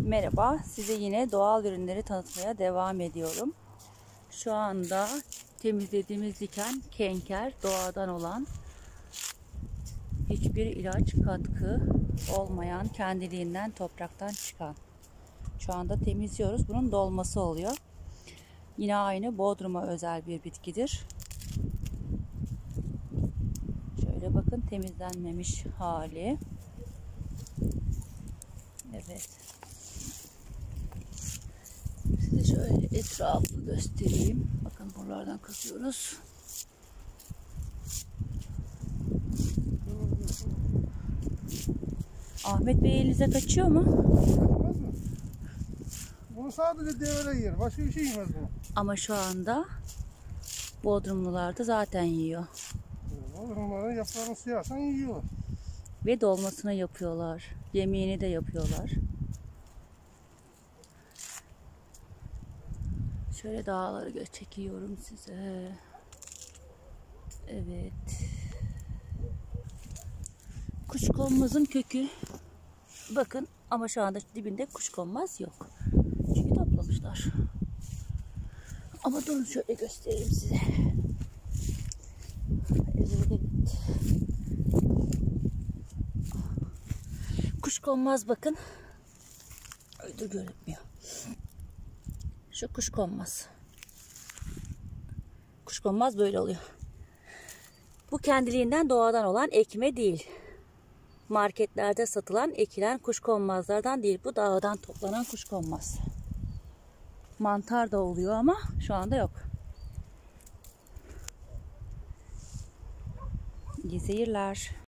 Merhaba, size yine doğal ürünleri tanıtmaya devam ediyorum. Şu anda temizlediğimiz diken kenker, doğadan olan, hiçbir ilaç katkı olmayan, kendiliğinden topraktan çıkan. Şu anda temizliyoruz. Bunun dolması oluyor. Yine aynı Bodrum'a özel bir bitkidir. Şöyle bakın, temizlenmemiş hali. Evet. Size şöyle etrafı göstereyim. Bakın buralardan kazıyoruz. Ahmet Bey elinize kaçıyor mu? Kaçmaz mı? Bunu sadece devre yer. Başka bir şey yemez bu. Ama şu anda Bodrumlular da zaten yiyor. Bodrumların yaprağını sıyarsan yiyorlar. Ve dolmasını yapıyorlar. Yemeğini de yapıyorlar. Şöyle dağları çekiyorum size. Evet. Kuşkonmazın kökü. Bakın, ama şu anda dibinde kuşkonmaz yok. Çünkü toplamışlar. Ama durun şöyle göstereyim size. Evet. Kuşkonmaz bakın. Öyle görünmüyor. Şu kuşkonmaz. Kuşkonmaz böyle oluyor. Bu kendiliğinden doğadan olan ekme değil. Marketlerde satılan, ekilen kuşkonmazlardan değil. Bu dağdan toplanan kuşkonmaz. Mantar da oluyor ama şu anda yok. İyi seyirler.